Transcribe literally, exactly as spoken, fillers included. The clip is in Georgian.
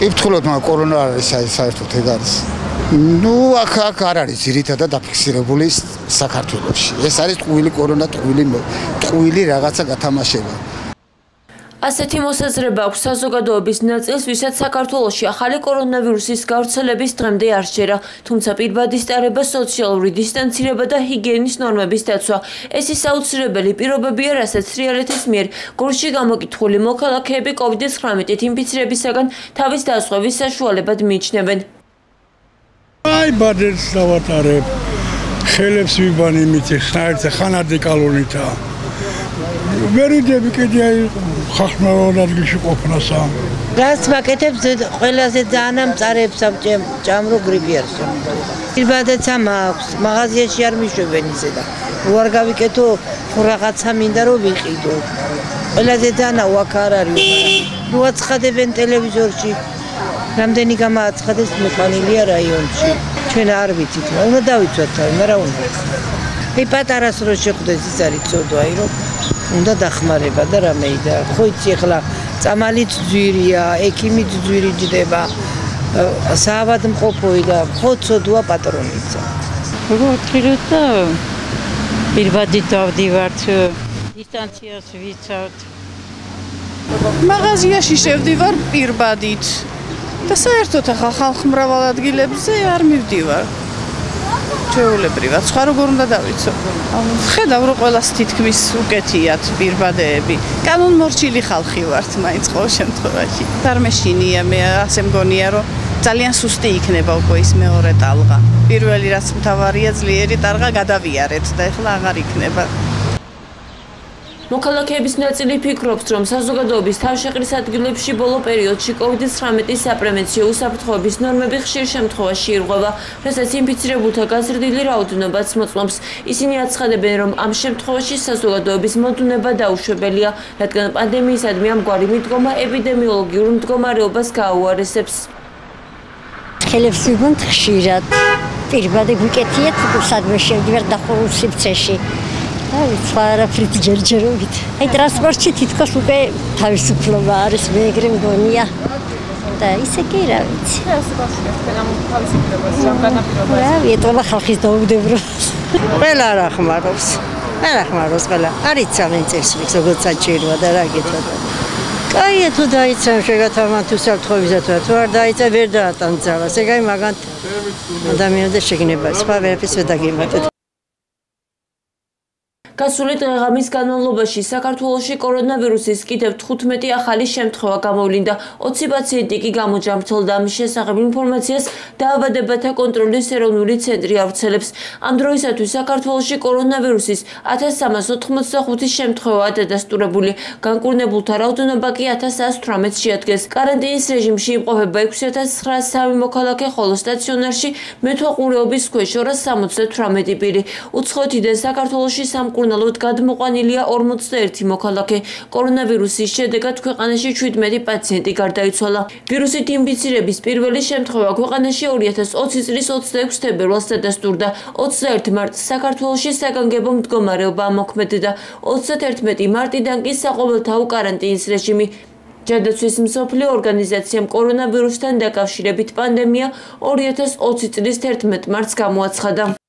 კითხულობ მაგ კორონა არის აი საერთოდ ეგ არის. ნუ აქ აქ არ არის ძირითადად დაფიქსირებული საქართველოში. ეს არის ტყუილი კორონა, ტყუილი ტყუილი რაღაცა გათამაშება. ასეთი მოსაზრება აქვს საზოგადოების ნაწილს, ვისაც საქართველოში ახალი კორონავირუსის გავრცელების დღემდე არ შეერა, თუმცა პირბადის ტარება, სოციალური დისტანცირება და ჰიგიენის ნორმების დაცვა. ეს ის აუცილებელი პირობებია, რასაც თრიალეთის მიერ გორში გამოკითხული მოქალაქეები კოვიდ ცხრამეტით ინფიცირებისაგან თავის დაზღვევის საშუალებად მიიჩნევენ. აი ბადებს დავატარებ, ხელებს ვიბან იმითი საერთო ხანადიკალურითა. ვერიდები კიდე აი ხახმარულ ადგილში ყოფნასა. რაც ვაკეთებ ყველაზე ძალიან ამწარებს ჭამრო გრიპი არის. პირბადაც მაქვს, მაღაზიაში არ მიშვებენ ისე და უარ გავიკეთო რაღაცა მინდა რომ ვიყიდო. ყველაზე ძალიან ვაკ არ არის, მაგრამ მოაცხადებენ ტელევიზორში. რამდენი გამააცხადებს მოყვანილია რაიონში. ჩვენ არ ვიცით, უნდა დავიცვათ თავი, მაგრამ უნდა. აი პატარას რო შეხვდეს ის არის ცოდვა, აი რომ უნდა დახმარება და რამე და ხო იცი ახლა წამალიც ძვირია, ექიმიც ძვირი ჯდება, საავადმყოფოი და ხო ცოდვა პატრონიცა. როგორ ვთქვით და პირბადით დავდივართ, დისტანციას ვიცავთ. მაღაზიაში შევდივარ პირბადით და საერთოდ ახლა ხალხმრავალ ადგილებზე არ მივდივარ. ჩვეულებრივად, სხვა როგორ უნდა დავიცო. ხედავ რომ ყველას თითქმის უკეთიათ პირბადეები. კანონმორჩილი ხალხი ვართ მაინც ყოველ შემთხვევაში. არ მეშინია, მე ასე მგონია რომ ძალიან სუსტი იქნება უკვე ის მეორე ტალღა. პირველი რაც მთავარია ძლიერი ტალღა გადავიარეთ და ეხლა აღარ იქნება. მოქალაქეების ნაწილი ფიქრობს, რომ საზოგადოების თავშეყრის ადგილებში ბოლო პერიოდში კოვიდ ცხრამეტის საპრევენციო უსაფრთხოების ნორმები ხშირ შემთხვევაში ირღვევა, რასაც ინფიცირებულთა გაზრდილი რაოდენობაც მოწმობს. ისინი აცხადებენ, რომ ამ შემთხვევაში საზოგადოების მოდუნება დაუშვებელია, რადგან პანდემიისადმი ამგვარი მიდგომა ეპიდემიოლოგიურ მდგომარეობას გააუარესებს. ხელებს ვიბანთ ხშირად. პირბადე გვიკეთიათ, სადმე შევდივართ დახურულ სივრცეში. სხვა არაფრით ჯერჯერობით. აი ტრანსპორტში თითქოს უკვე თავისუფლება არის, მე ეგრე მგონია. და ისე კი რა ვიცი. რა ეტყობა ხალხის დაუდევრობას. ყველა არ ახმარობს. არ ახმარობს ყველა. არ იცავ წელს როგორც საჭიროა და რა გეცადა. კაია თუ დაიცავ შეგათავმან თუ საფრთხოებისათვის თუ არ დაიცავ ვერ დაატანძალას. ეგ აი მაგათ ადამიანთა შეგნება. სხვა ვერაფერს ვერ დაგიმატეთ. გასული დღეღამის განმავლობაში საქართველოში კორონავირუსის კიდევ თხუთმეტი ახალი შემთხვევა გამოვლინდა. ოცი პაციენტი კი გამოჯამრთელდა. ამის შესახებ ინფორმაციას დაავადებათა კონტროლის ეროვნული ცენტრი ავრცელებს. ამ დროისათვის საქართველოში კორონავირუსის ათას სამას ოთხმოცდახუთი შემთხვევაა დადასტურებული. განკურნებულთა რაოდენობა კი ათას ასს თვრამეტს შეადგენს. კარანტინის რეჟიმში იმყოფება ექვსი ათას ცხრაას სამი მოქალაქე, ხოლო სტაციონარში მეთვალყურეობის ქვეშ ორას სამოცდათვრამეტი პირი. უცხოეთიდან საქართველოში სამკურნალოდ გადმოყვანილია ორმოცდაერთი მოქალაქე. კორონავირუსის შედეგად ქვეყანაში შვიდმეტი პაციენტი გარდაიცვალა. ვირუსით ინფიცირების პირველი შემთხვევა ქვეყანაში ორი ათას ოცი წლის ოცდაექვსი თებერვალს დადასტურდა. ოცდაერთი მარტს საქართველოში საგანგებო მდგომარეობა ამოქმედდა. ოცდათერთმეტი მარტიდან კი საყოველთაო კარანტინის რეჟიმი. ჯანდაცვის მსოფლიო ორგანიზაციამ კორონავირუსთან დაკავშირებით პანდემია ორი ათას ოცი წლის თერთმეტ მარტს გამოაცხადა.